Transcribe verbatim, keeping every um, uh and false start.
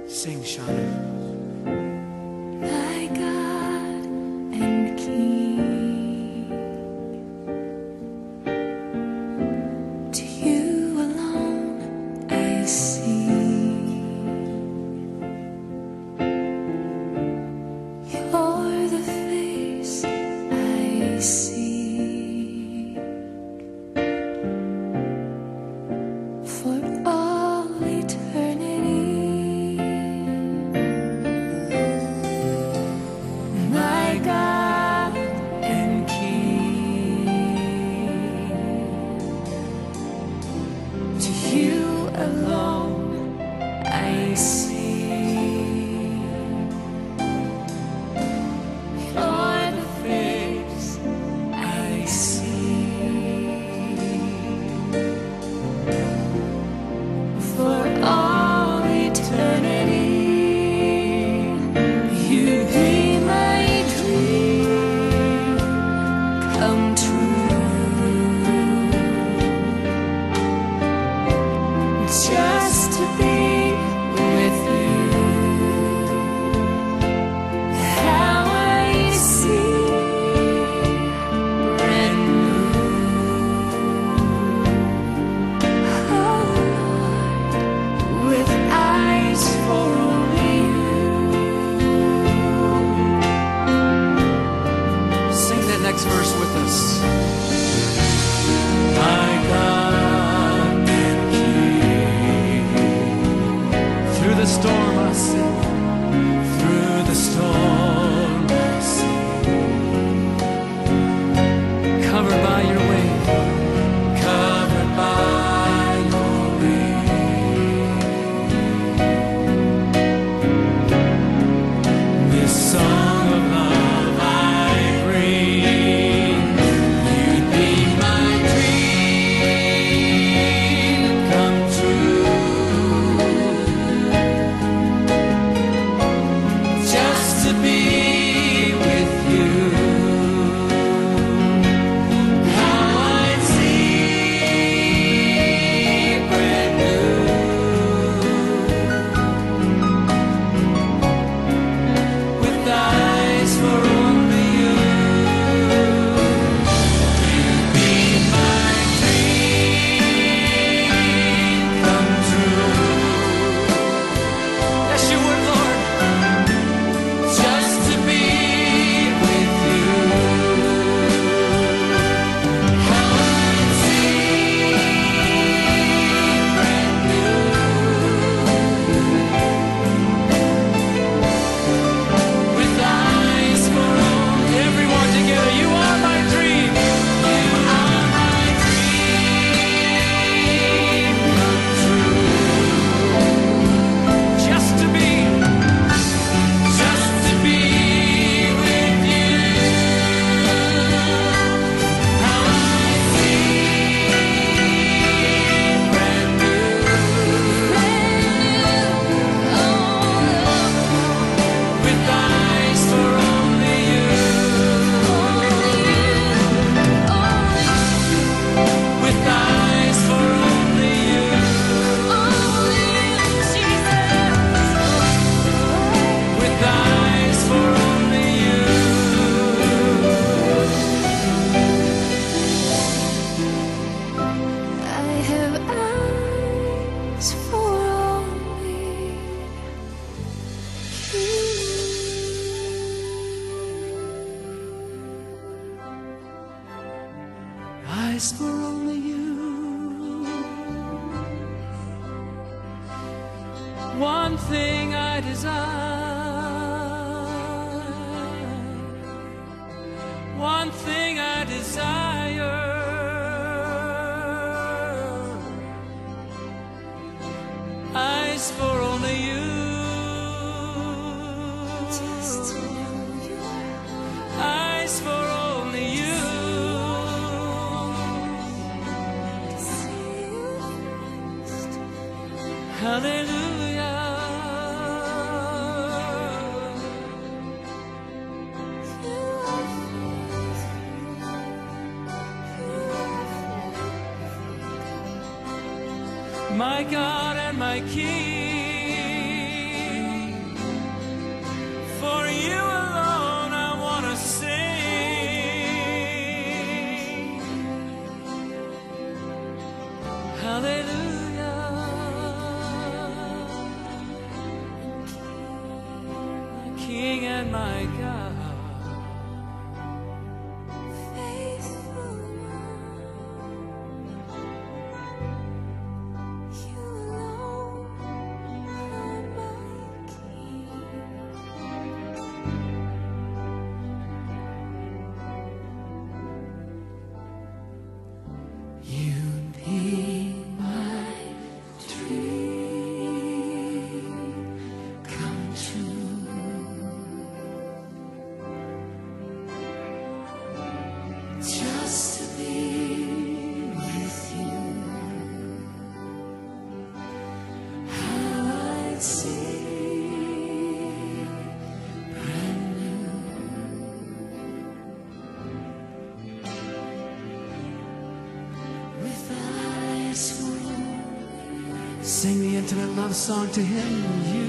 Sing, Shauna. My God and King, to you alone I sing. You're the face I see for all eternity. My God and King, to you alone I sing. You're the face I see for all eternity. You be my dream come true, just to be with you. How I see brand new. Oh Lord, with eyes for only you. Sing that next verse with us. My God and King, through the storm I sing, through the storm I sing, covered by your wing, covered by your wing. This song of love I bring, you'd be my dream come true, just to be with you. How I'd see brand new, with eyes for only you. You'd be my dream come true. Yes, you would, Lord, just to be with you. How I'd see brand new, with eyes for all. Everyone together, you are my dream. You are my dream come true. Just to be, just to be with you. How I see brand new, with eyes for only you, with eyes for only you, with eyes for only you. I have eyes for only you. Eyes for only you. One thing I desire, one thing I desire, eyes for only you. Just to know you Eyes for only you. to see you first. Hallelujah. You are faithful. My God and my King. King and my God. Faithful one, you alone are my King. You be my dream come true. Just to be with you. How I'd see brand new. With eyes full. Sing the intimate love song to him. You